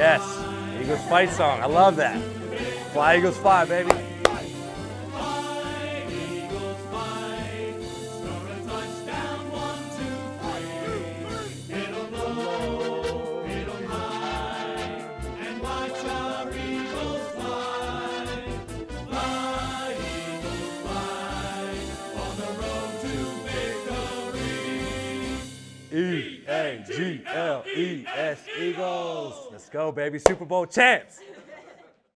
Yes, Eagles fight song. I love that. Fly Eagles fly, baby. E-A-G-L-E-S, Eagles. Let's go, baby. Super Bowl champs.